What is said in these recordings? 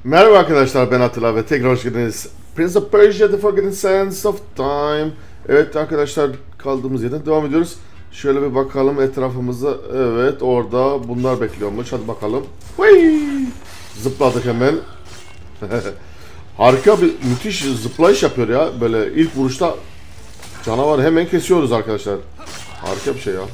Merhaba arkadaşlar, ben Atilla ve tekrar hoş geldiniz. Prince of Persia: The Forgotten Sands of Time. Evet arkadaşlar, kaldığımız yerden devam ediyoruz. Şöyle bir bakalım etrafımıza. Evet, orada bunlar bekliyormuş. Hadi bakalım. Hıy! Zıpladık hemen. Harika bir müthiş zıplayış yapıyor ya. Böyle ilk vuruşta canavarı hemen kesiyoruz arkadaşlar. Harika bir şey ya.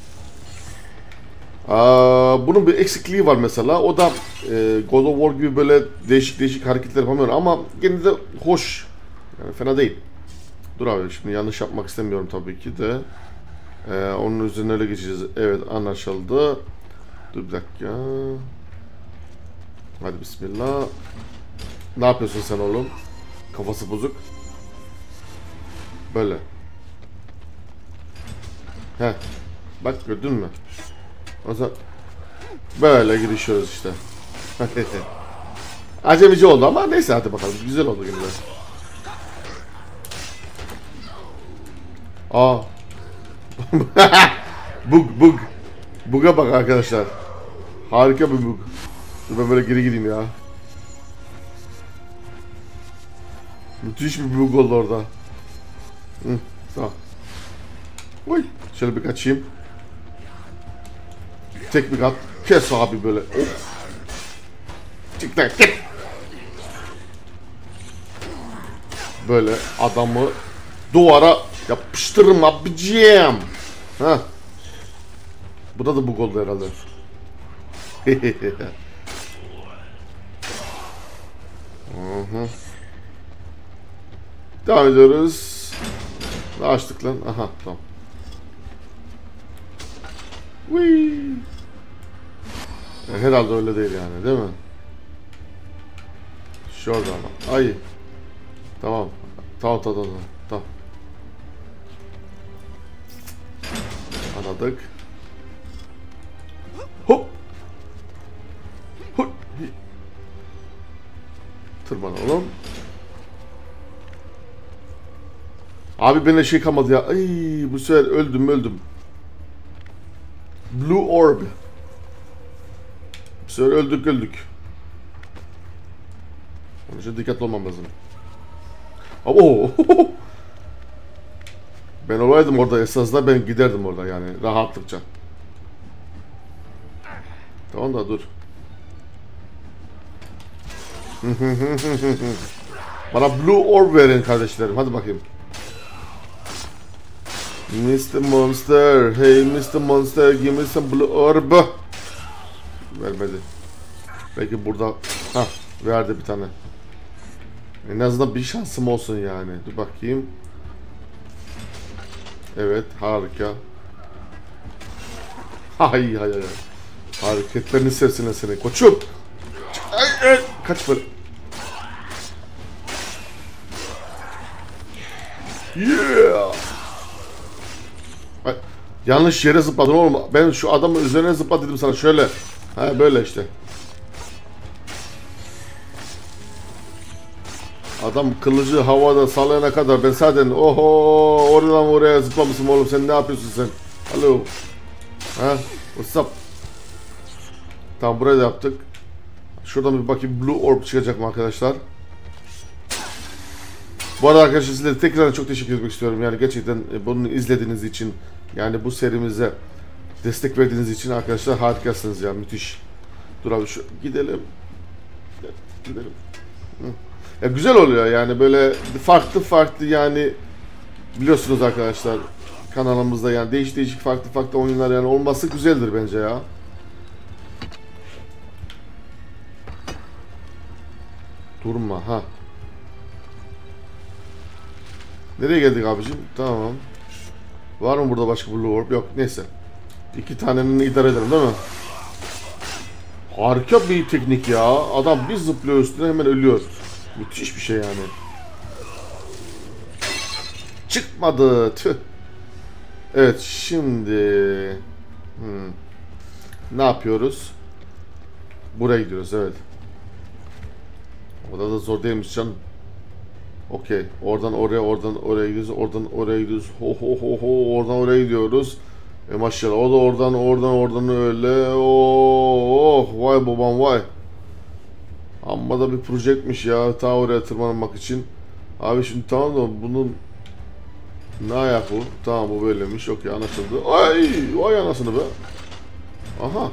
Bunun bir eksikliği var mesela. O da God of War gibi böyle değişik değişik hareketler yapamıyor ama gene de hoş. Yani fena değil. Dur abi, şimdi yanlış yapmak istemiyorum tabii ki de. Onun üzerine öyle geçeceğiz. Evet, anlaşıldı. Dur bir dakika. Hadi bismillah. Ne yapıyorsun sen oğlum? Kafası bozuk. Böyle. Heh. Bak, gördün mü? O zaman böyle girişiyoruz işte. Acemici oldu ama neyse, hadi bakalım. Güzel oldu yine de. Aa. Bug. Bug'a bak arkadaşlar. Harika bir bug. Dur ben böyle geri gideyim ya. Müthiş bir bug oldu orada. Hı, tamam. Oy. Şöyle bir kaçayım. Tek bir kat. Kes abi böyle. Of. Çık lan, git. Böyle adamı duvara yapıştırırım abicim. Ha. Bu da bug oldu herhalde. Hı-hı. Devam ediyoruz. Ne açtık lan? Aha, tamam. Whee! Herhalde öyle değil yani, değil mi? Şurada ama. Ay. Tamam. Tamam. Anladık. Hop. Hop. Tırmanalım. Abi bana şey kalmadı ya. Ay, bu sefer öldüm. Blue Orb. Bu sefer öldük. Onun için dikkatli olmam lazım. Oo. Ben olaydım orada esasında, ben giderdim orada yani rahatlıkça. Tamam da dur. Bana Blue Orb verin kardeşlerim, hadi bakayım. Mr. Monster, hey Mr. Monster, give me some Blue Orb. Vermedi. Belki burada, ha, verdi bir tane. En azından bir şansım olsun yani. Dur bakayım. Evet, harika. Hay. Hareketlerini sevsine seni koçum. Ay. Kaç böyle. Yeah. Ay, yanlış yere zıpladın oğlum. Ben şu adamın üzerine zıpla dedim sana, şöyle. Ha, böyle işte. Adam kılıcı havada sallayana kadar ben zaten oho, oradan oraya zıplamışım oğlum, sen ne yapıyorsun sen? Alo. Ha? What's up? Tamam, burayı da yaptık. Şuradan bir bakayım, Blue Orb çıkacak mı arkadaşlar? Bu arada arkadaşlar, size tekrar çok teşekkür etmek istiyorum. Yani gerçekten bunu izlediğiniz için, yani bu serimize destek verdiğiniz için arkadaşlar harikasınız ya, müthiş. Dur abi, şu gidelim. Gidelim. Hı. Ya güzel oluyor yani, böyle farklı yani, biliyorsunuz arkadaşlar kanalımızda yani değişik farklı oyunlar yani olması güzeldir bence ya. Durma ha. Nereye geldik abicim? Tamam. Var mı burada başka Blue Orb? Yok, neyse. İki tanenin idare edelim değil mi? Harika bir teknik ya. Adam bir zıplıyor üstüne, hemen ölüyor. Müthiş bir şey yani. Çıkmadı. Tüh. Evet, şimdi ne yapıyoruz? Buraya gidiyoruz, evet. Orada da zor değilmiş canım. Okey. Oradan oraya gidiyoruz. Oradan oraya gidiyoruz. Ho. Oradan oraya gidiyoruz. Maşallah. O da oradan öyle. Oh, vay babam vay. Amma da bir projektmiş ya ta oraya tırmanmak için. Abi şimdi tamam da bunun ne ayak bu? Tamam bu böylemiş. Okey anlaşıldı. Ay vay anasını be. Aha.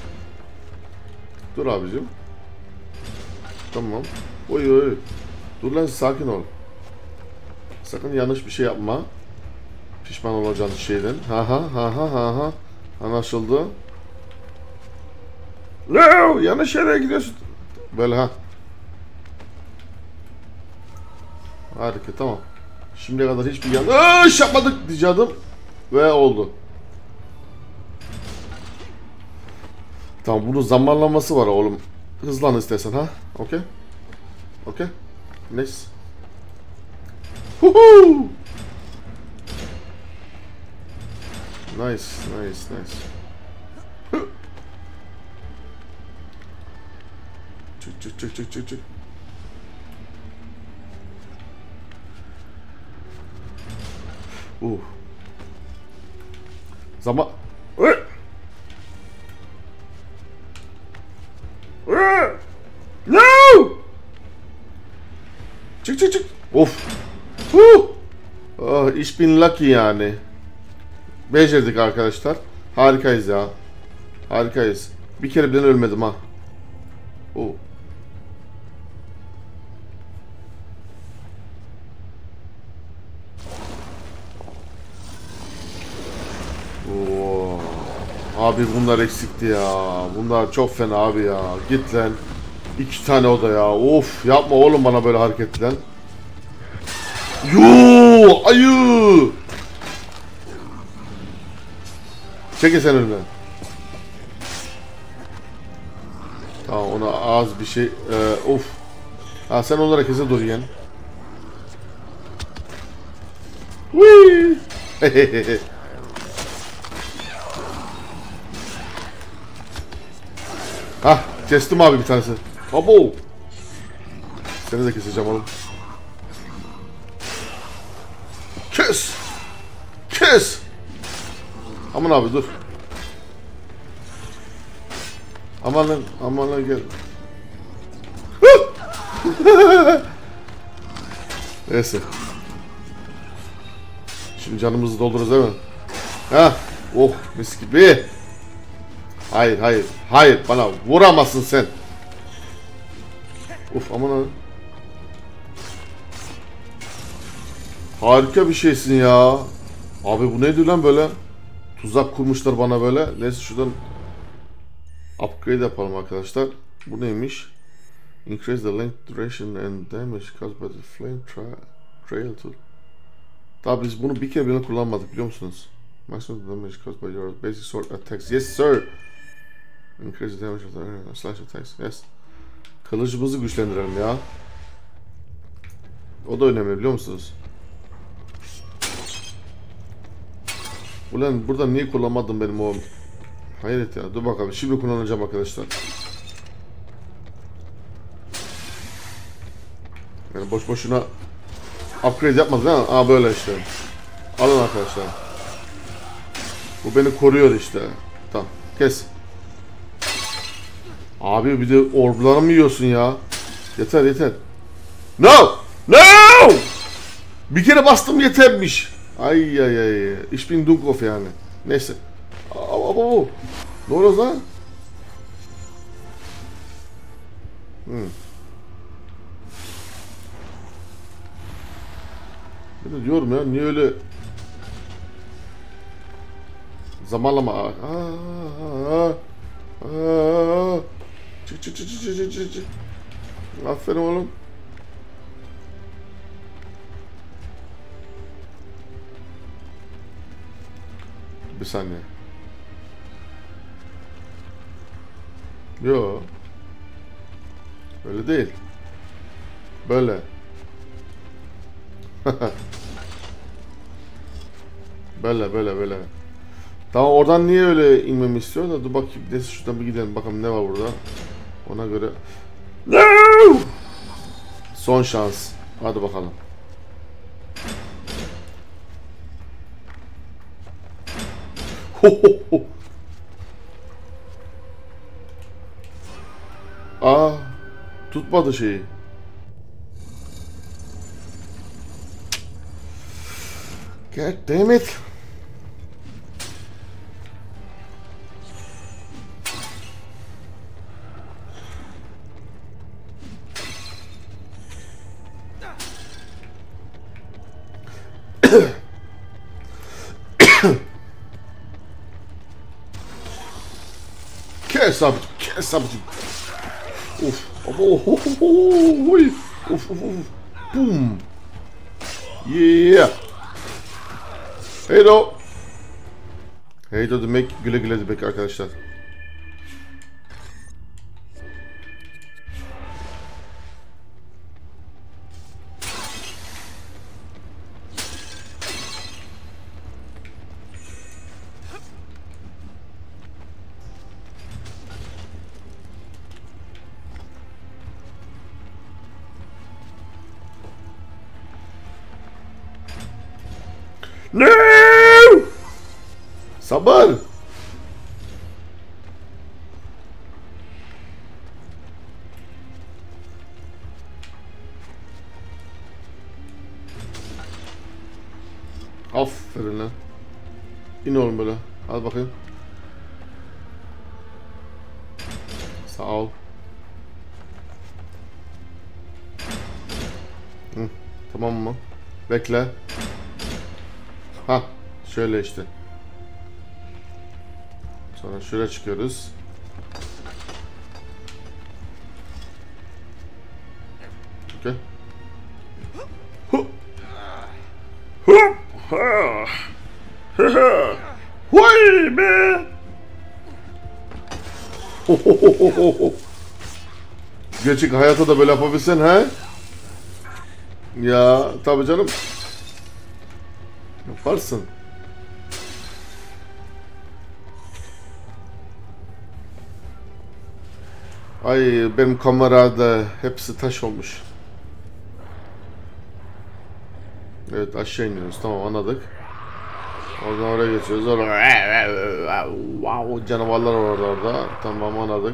Dur abicim. Tamam. Oy oy. Dur lan sakin ol. Sakın yanlış bir şey yapma. Pişman olacağın şeyden. Ha ha ha ha ha ha. Anlaşıldı. No, yanlış yere gidiyorsun. Böyle ha. Harika tamam. Şimdiye kadar hiçbir yanlış yapmadık diyeceğim. Ve oldu. Tamam bunun zamanlaması var oğlum. Hızlan istersen ha. Okey. Okey. Nice. Huhu. Nice, nice, nice. Çık çık çık çık çık çık. Zaman. No! Çık çık çık. Of. Oh, iş bin lucky yani. Becerdik arkadaşlar. Harikayız ya. Harikayız. Bir kere bile ölmedim ha. Oh. Oo. Abi bunlar eksikti ya. Bunlar çok fena abi ya. Git lan. 2 tane oda ya. Of yapma oğlum bana böyle hareket lan. Yoo ayı. Çekil sen önüme. Tamam ona az bir şey. Of. Ha sen onlara kese dur yen. Hah kestim abi bir tanesi. Abo. Seni de keseceğim oğlum. Kes. Kes. Aman abi dur. Aman lan gel. Neyse. Şimdi canımızı doldururuz değil mi? Hah. Oh mis gibi. Hayır hayır. Hayır bana vuramazsın sen. Uf aman abi. Harika bir şeysin ya. Abi bu neydi lan böyle? Tuzak kurmuşlar bana böyle. Neyse şuradan upgrade yapalım arkadaşlar. Bu neymiş? Increase the length, duration and damage caused by the flame trail tool. Daha biz bunu bir kere bile kullanmadık biliyor musunuz? Maximum damage caused by your basic sword attacks. Yes sir. Increase the damage of the slash attacks. Yes. Kılıcımızı güçlendirelim ya. O da önemli biliyor musunuz? Ulan burada niye kullanmadım benim o? Hayret ya. Dur bakalım. Şimdi kullanacağım arkadaşlar. Yani boş boşuna upgrade yapmadık değil mi? Aa böyle işte. Alın arkadaşlar. Bu beni koruyor işte. Tamam. Kes. Abi bir de orblarımı mı yiyorsun ya? Yeter yeter. No! No! Bir kere bastım yetermiş. Ay ay ay. Ich bin Dukov yani. Neyse. Abo. Ne oluyor lan? Ben de diyorum ya niye öyle zamanlama. Çık. Aferin oğlum. Bir saniye. Yo. Öyle değil. Böyle. Böyle. Tamam oradan niye öyle inmemi istiyor da dur bakayım. Neyse şuradan bir gidelim bakalım ne var burada. Ona göre. No! Son şans. Hadi bakalım. Aa, Tutmadı şeyi. God damn it. Kes abicim, kes abicim. Of, of, of, of, of, boom. Yeah. Heydo. Heydo demek güle güle demek arkadaşlar. No! Sabır. Aferin lan. İn oğlum böyle. Al bakayım. Sağ ol. Hı, tamam mı? Bekle. Ha, şöyle işte. Sonra şuraya çıkıyoruz. Okay. Vay be! Gerçek hayata da böyle yapabilsen he? Ya tabii canım. Yaparsın. Ay benim kamerada hepsi taş olmuş. Evet aşağı iniyoruz, tamam anladık. Oradan oraya geçiyoruz. Orada wow, canavarlar var orada. Tamam anladık.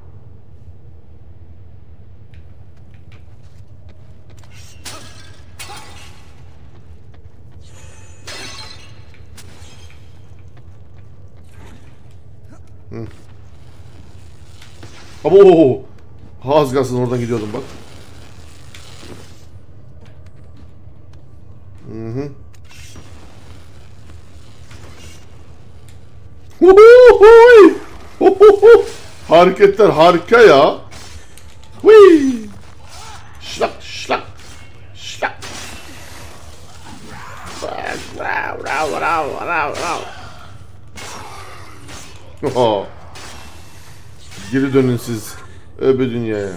Hı. Abo! Az kalsın oradan gidiyordum bak. Hı hı. Hareketler harika ya. Hui! Şlak şlak şlak. Oh. Geri dönün siz öbür dünyaya.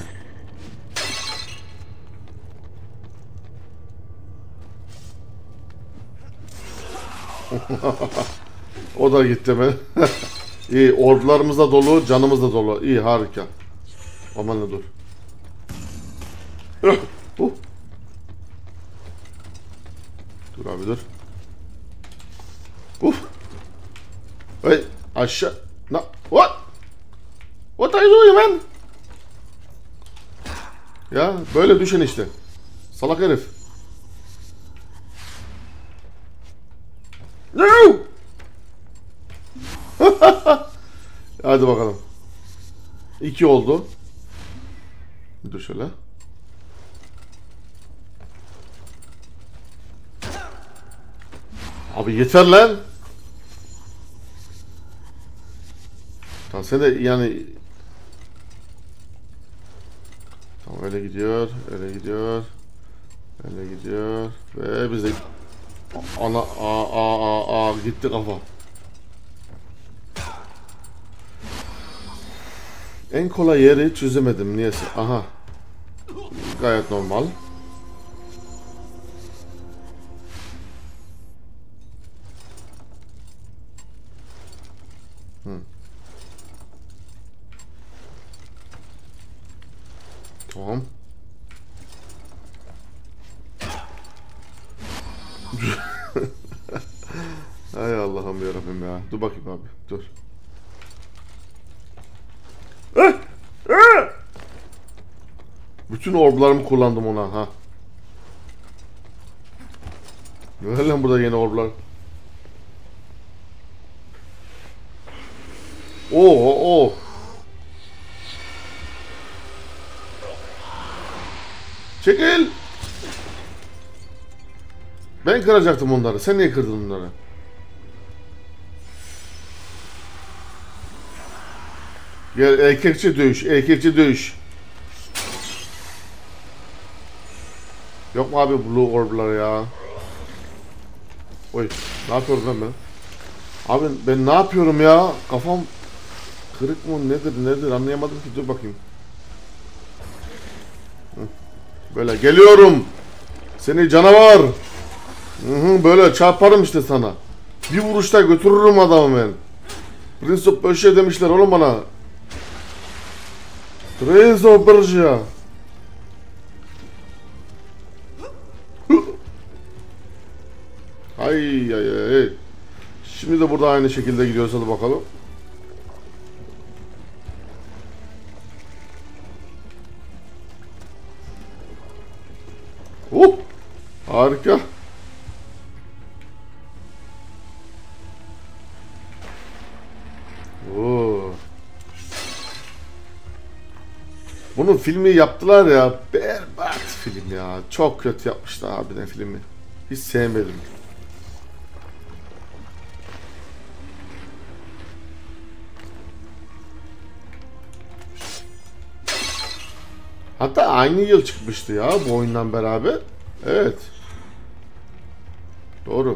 O da gitti mi? İyi, ordularımız da dolu, canımız da dolu. İyi, harika. Aman ne dur. Dur abi dur. Hey, aşağı. What? What are you doing man? Ya böyle düşün işte. Salak herif. No! Hadi bakalım. 2 oldu. Dur şöyle. Abi yeter lan. Tamam sen de yani. Tamam öyle gidiyor, öyle gidiyor. Öyle gidiyor ve biz de ana gitti kafa. En kolay yeri çözemedim niyeyse. Aha. Gayet normal. Tamam. Ay Allah'ım yarabbim ya. Dur bakayım abi. Dur. Bütün orblarımı kullandım ona ha. Böyle lan burada yeni orblar. Oo. Çekil. Ben kıracaktım onları. Sen niye kırdın onları? Gel erkekçe dövüş. Erkekçe dövüş. Yok mu abi blue orb'lar ya? Oy. Ne yapıyorum ben? Abi ben ne yapıyorum ya? Kafam kırık mı nedir anlayamadım ki, dur bakayım. Böyle geliyorum. Seni canavar. Böyle çarparım işte sana. Bir vuruşta götürürüm adamı ben. Prince of Persia demişler oğlum bana. Prince of Persia. Ay. Şimdi de burada aynı şekilde gidiyoruz, hadi bakalım. Harika. Bunun filmi yaptılar ya, berbat film ya. Çok kötü yapmışlar harbiden filmi. Hiç sevmedim. Hatta aynı yıl çıkmıştı ya bu oyundan beraber. Evet. Doğru.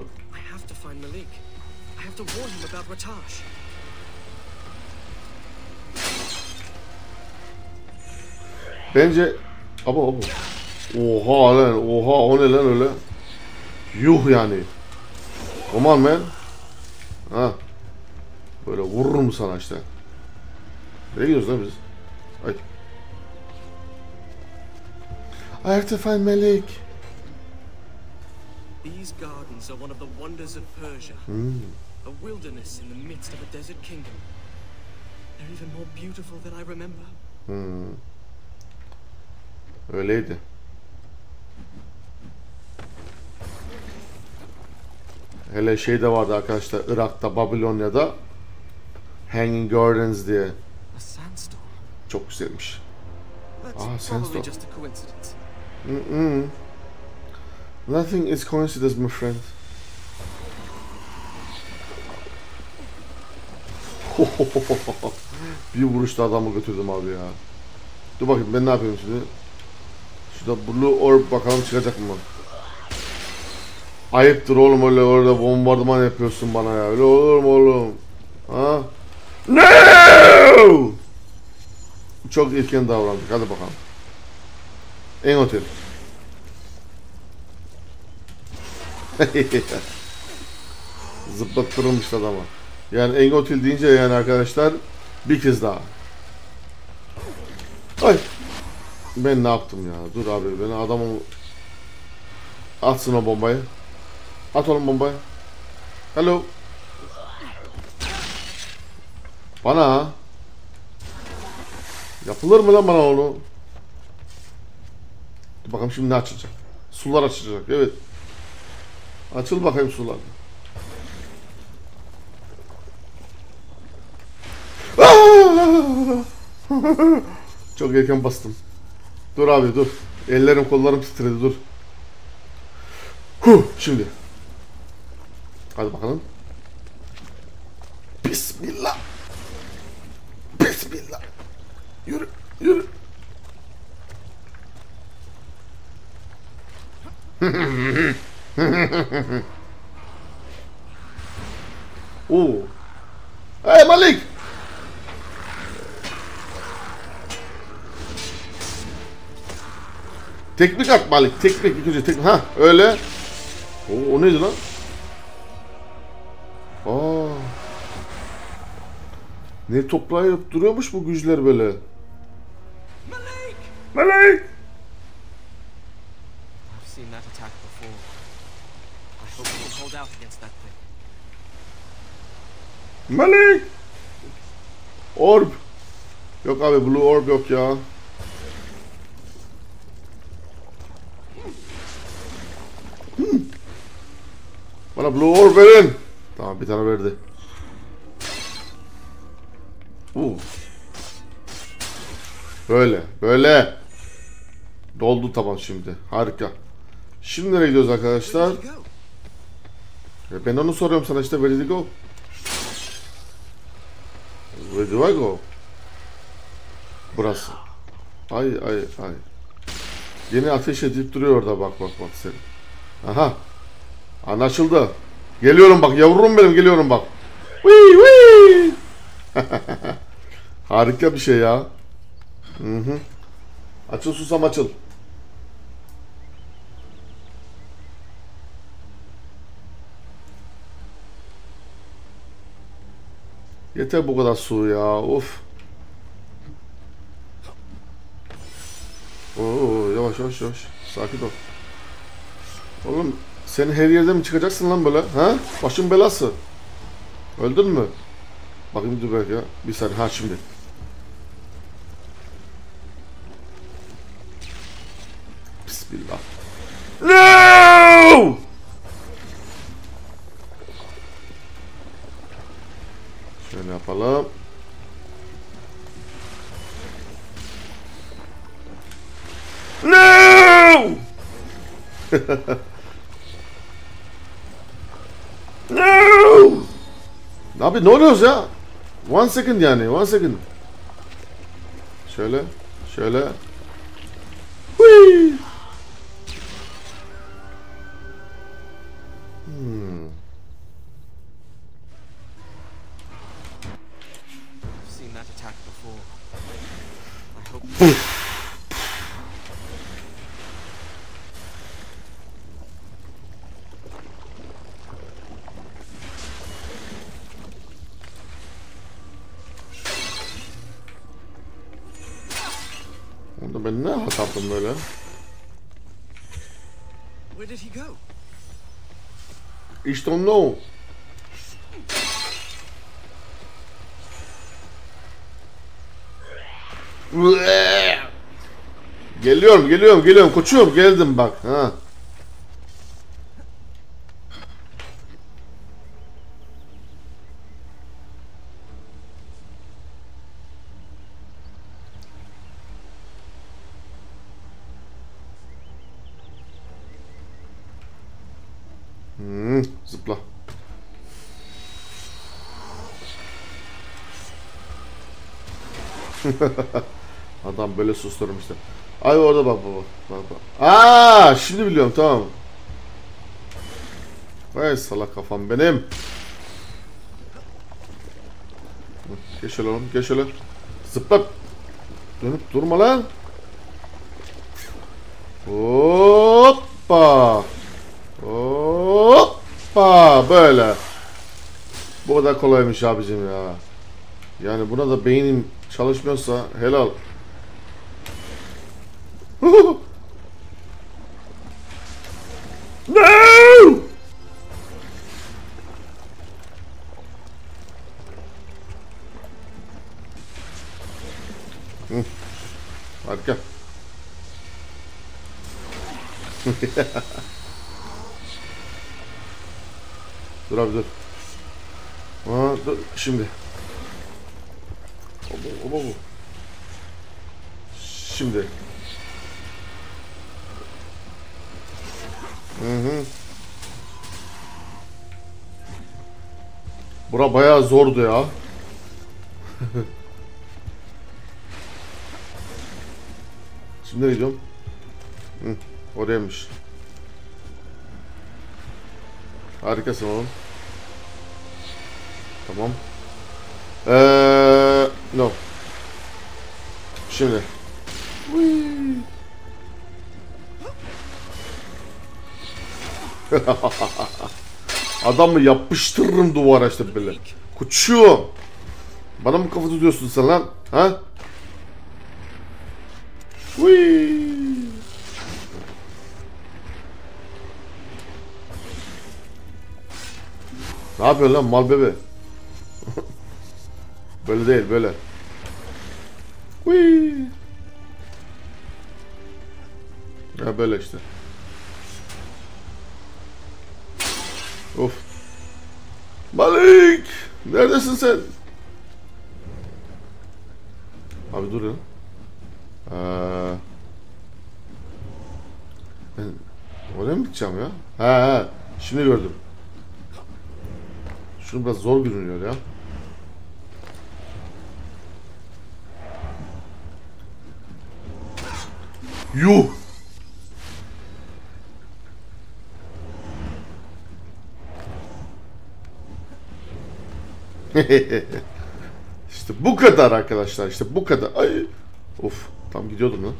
Bence abo. Oha lan, oha, o ne lan öyle? Yuh yani. Come on man. Ha. Böyle vururum sana işte. Nereye gidiyoruz lan biz? Ay. I have to find Malik. These gardens are one of the wonders of Persia. A wilderness in the midst of a desert kingdom. They're even more beautiful than I remember. Öyleydi. Hele şey de vardı arkadaşlar, Irak'ta, Babilonya'da Hanging Gardens diye. Çok güzelmiş. Sandstorm. Nothing is coincidence my friend. Bir vuruşta adamı götürdüm abi ya. Dur bakayım ben ne yapıyorum şimdi. Şurada blue orb bakalım çıkacak mı? Ayıptır oğlum öyle orada bombardıman yapıyorsun bana ya. Öyle olur mu oğlum? Ha? No! Çok ilken davrandık. Hadi bakalım. En otel. Zıplattırılmış adama. Yani en otel deyince yani arkadaşlar bir kez daha. Ay. Ben ne yaptım ya? Dur abi, ben adamı atsın o bombayı. At oğlum bombayı. Hello. Bana yapılır mı lan bana onu? Dur bakalım şimdi ne açacak? Sular açacak. Evet. Açıl bakayım sular. Çok erken bastım. Dur abi dur. Ellerim kollarım titredi, dur. Şimdi. Hadi bakalım. Bismillah. Bismillah. Yürü. Hey Malik. Teknik at Malik. Teknik ilk önce teknik. Ha öyle. O neydi lan? Ne toplayıp duruyormuş bu güçler böyle. Malik! I've seen that attack before. I hope we can hold out against that thing. Malik! Orb! Yok abi blue orb yok ya. Bana Blue Orb verin. Tamam, bir tane verdi. Böyle. Böyle. Doldu, tamam şimdi. Harika. Şimdi nereye gidiyoruz arkadaşlar? Ben onu soruyorum sana işte. Where did you go? Where do I go? Burası. Ay. Yine ateş edip duruyor orada, bak sen. Aha. Anlaşıldı. Geliyorum bak yavrum benim, geliyorum bak. Wii. Harika bir şey ya. Hı. Açıl susam açıl. Yeter bu kadar su ya. Of. Oo, yavaş. Sakin ol. Oğlum sen her yerden mi çıkacaksın lan böyle? Ha? Başın belası. Öldün mü? Bakayım dur belki ya. Bir saniye. Ha şimdi. Bismillah. No! Şöyle yapalım. No! No! Abi ne oluyoruz ya? 1 second yani, 1 second. Şöyle. Hui! Seen that attack before. I hope. Onda ben ne hata yaptım böyle? Where did he go? I don't know. Geliyorum koçum, geldim bak ha. Zıpla. Adam böyle susturmuş işte. Ay orada bak. Aa, şimdi biliyorum, tamam. Vay salak kafam benim. Geç oğlum, geç oğlum. Zıpla. Dönüp durma lan. Hoppa. Hoppa, böyle. Bu kadar kolaymış abicim ya. Yani buna da beynim çalışmıyorsa helal. No! Harika. Dur abi dur. Aa, dur şimdi. Oba. Şimdi. Bura bayağı zordu ya. Şimdi ne gidiyorum? Oraymış. Harikasın oğlum. Tamam. No. Şimdi. Adamı yapıştırırım duvara işte böyle. Koçum. Bana mı kafa tutuyorsun sen lan? Ha? Ne yapıyorsun lan mal bebe? Böyle değil, böyle. Ya böyle işte. Of. Malik! Neredesin sen? Abi dur ya. Ben oraya mı gideceğim ya? He. Şimdi gördüm. Şunu biraz zor görünüyor ya. Yuh! İşte bu kadar arkadaşlar. İşte bu kadar. Ay. Of. Tam gidiyordum lan.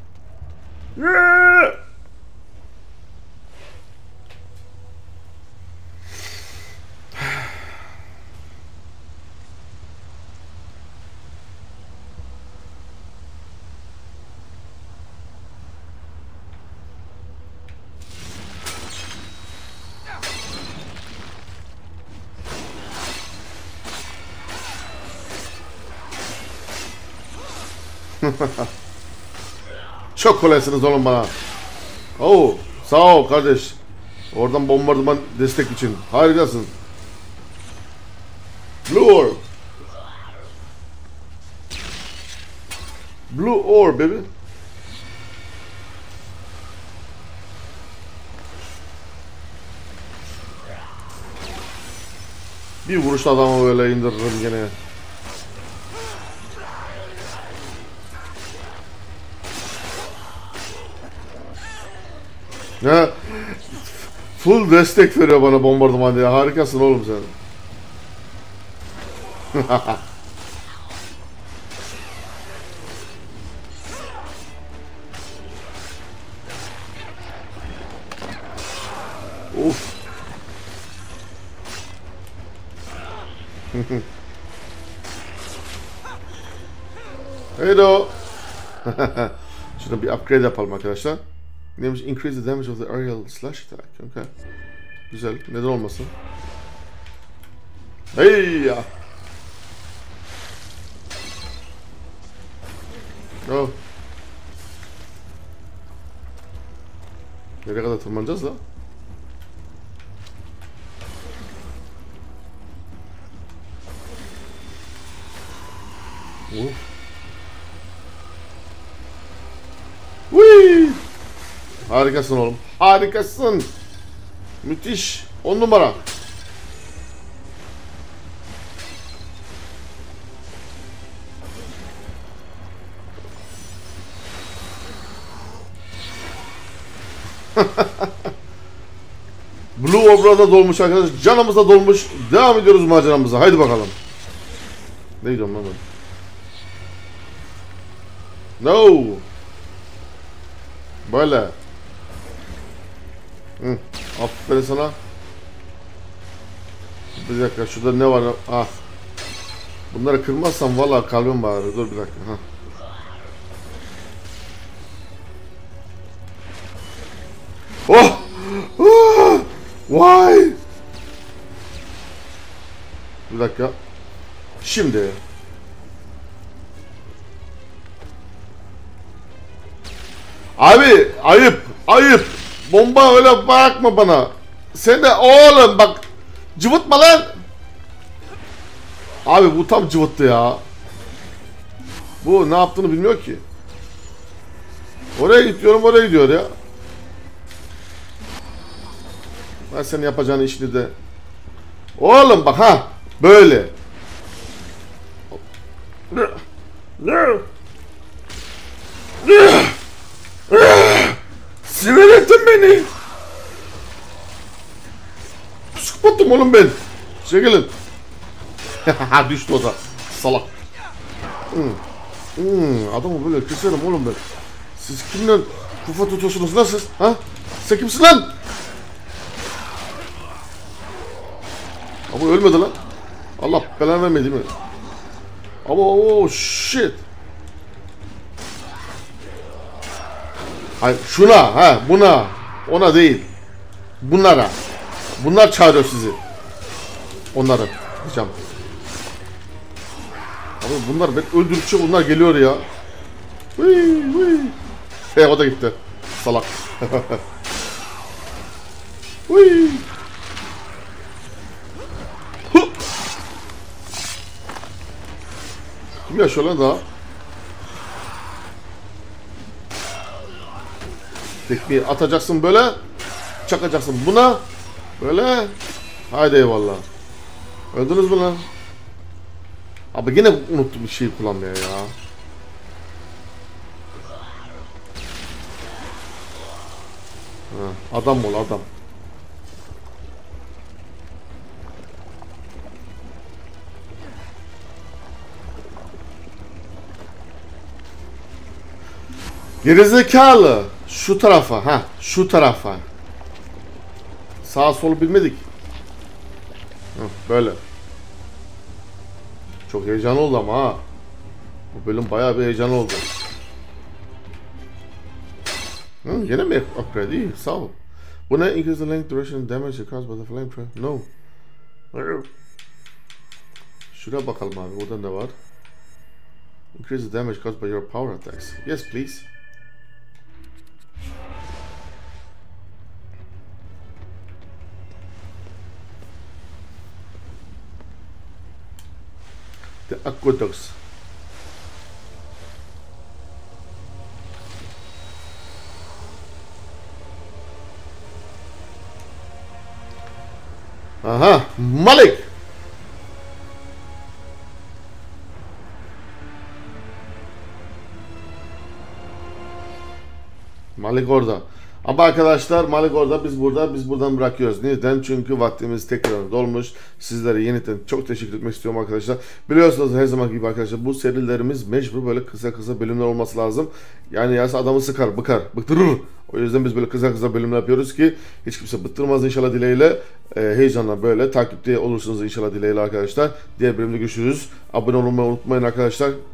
Çok kolaysınız oğlum bana. Oo, sağ ol kardeş. Oradan bombardıman destek için. Harikasın. Blue Orb. Blue Orb baby. Bir vuruşta adamı böyle indiririm gene. Ya full destek veriyor bana bombardıman diye. Harikasın oğlum sen. Of. Hello. Şuna bir upgrade yapalım arkadaşlar. Neymiş? Increase the damage of the aerial slash attack. Okay. Güzel. Neden olmasın? Hey ya. Oh. Nereye kadar tırmanacağız da? Whee! Harikasın oğlum. Harikasın. Müthiş. 10 numara. Blue Obra'da dolmuş arkadaşlar. Canımız da dolmuş. Devam ediyoruz maceramıza. Haydi bakalım. Ne gidiyorum lan ben? No. Böyle. Hı. Aferin sana. Bir dakika şurada ne var? Ah. Bunları kırmazsam vallahi kalbim bağırır. Dur bir dakika. Ha. Oh! Oh! Why? Bir dakika. Şimdi. Abi ayıp. Ayıp. Bomba öyle bakma bana. Sen de oğlum bak. Cıvıtma lan. Abi bu tam cıvıttı ya. Bu ne yaptığını bilmiyor ki. Oraya gidiyorum, oraya gidiyor ya. Ben senin yapacağın işini de. Oğlum bak ha. Böyle. Sinir ettin beni. Psikopattım oğlum ben. Çekilin. Düştü o da. Salak. Adamı böyle keserim oğlum ben. Siz kimle kufa tutuyorsunuz lan siz? Ha? Sen kimsin lan? Ama ölmedi lan. Allah belanı vermedi mi? Ama oh shit. Hayır şuna ha buna ona değil. Bunlara. Bunlar çağırıyor sizi. Onları diyeceğim. Abi bunlar ben öldürdükçe bunlar geliyor ya. O da gitti. Salak. Kim yaşıyor lan daha? Tekmeyi atacaksın böyle. Çakacaksın buna. Böyle. Haydi eyvallah. Öldünüz mü lan? Abi yine unuttum bir şey kullanmaya ya. Ha, adam ol adam. Gerizekalı. Şu tarafa. Ha, şu tarafa. Sağ sol bilmedik. Böyle. Çok heyecanlı oldu ama ha. Bu bölüm bayağı bir heyecanlı oldu. Yine mi upgrade? İyi, sağ ol. Bu ne? Increase the length, duration, and damage caused by the flamethrower. No. Şuraya bakalım abi. Burada ne var? Increase the damage caused by your power attacks. Yes, please. The aqueducts. Aha, Malik. Malik orada. Ama arkadaşlar Malik orada, biz burada, biz buradan bırakıyoruz. Neden? Çünkü vaktimiz tekrar dolmuş. Sizlere yeniden çok teşekkür etmek istiyorum arkadaşlar. Biliyorsunuz her zaman gibi arkadaşlar bu serilerimiz mecbur böyle kısa bölümler olması lazım. Yani yasa adamı sıkar, bıktırır. O yüzden biz böyle kısa bölümler yapıyoruz ki hiç kimse bıktırmaz inşallah dileğiyle. Heyecanla böyle takipte olursunuz inşallah dileğiyle arkadaşlar. Diğer bölümde görüşürüz. Abone olmayı unutmayın arkadaşlar.